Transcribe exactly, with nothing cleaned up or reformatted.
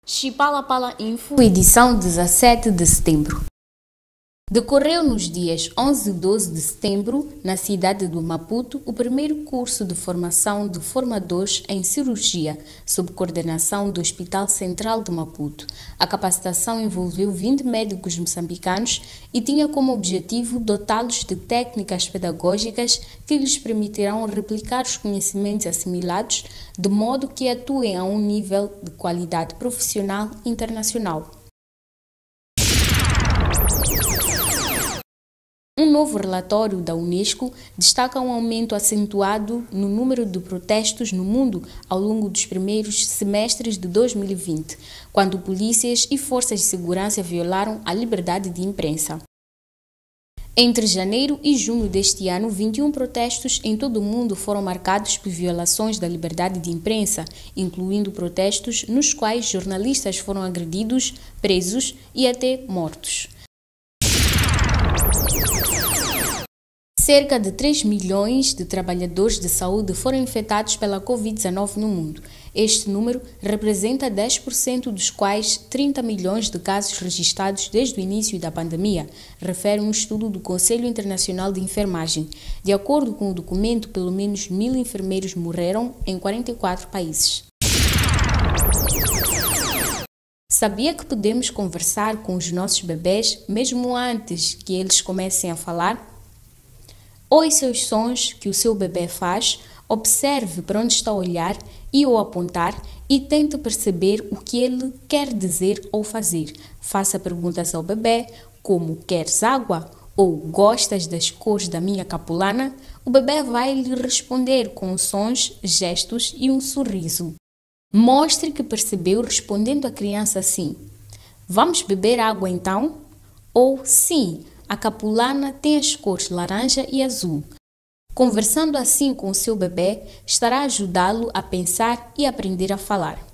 Chipala Pala Info, edição dezessete de setembro. Decorreu nos dias onze e doze de setembro, na cidade do Maputo, o primeiro curso de formação de formadores em cirurgia, sob coordenação do Hospital Central de Maputo. A capacitação envolveu vinte médicos moçambicanos e tinha como objetivo dotá-los de técnicas pedagógicas que lhes permitirão replicar os conhecimentos assimilados, de modo que atuem a um nível de qualidade profissional internacional. Um novo relatório da Unesco destaca um aumento acentuado no número de protestos no mundo ao longo dos primeiros semestres de dois mil e vinte, quando polícias e forças de segurança violaram a liberdade de imprensa. Entre janeiro e junho deste ano, vinte e um protestos em todo o mundo foram marcados por violações da liberdade de imprensa, incluindo protestos nos quais jornalistas foram agredidos, presos e até mortos. Cerca de três milhões de trabalhadores de saúde foram infectados pela covid dezenove no mundo. Este número representa dez por cento dos quais trinta milhões de casos registrados desde o início da pandemia, refere um estudo do Conselho Internacional de Enfermagem. De acordo com o documento, pelo menos mil enfermeiros morreram em quarenta e quatro países. Sabia que podemos conversar com os nossos bebês mesmo antes que eles comecem a falar? Ouça os sons que o seu bebê faz, observe para onde está a olhar e o apontar e tente perceber o que ele quer dizer ou fazer. Faça perguntas ao bebê como "queres água?" ou "gostas das cores da minha capulana?" O bebê vai lhe responder com sons, gestos e um sorriso. Mostre que percebeu respondendo à criança assim: "Vamos beber água então?" Ou "Sim, a capulana tem as cores laranja e azul." Conversando assim com o seu bebê, estará a ajudá-lo a pensar e aprender a falar.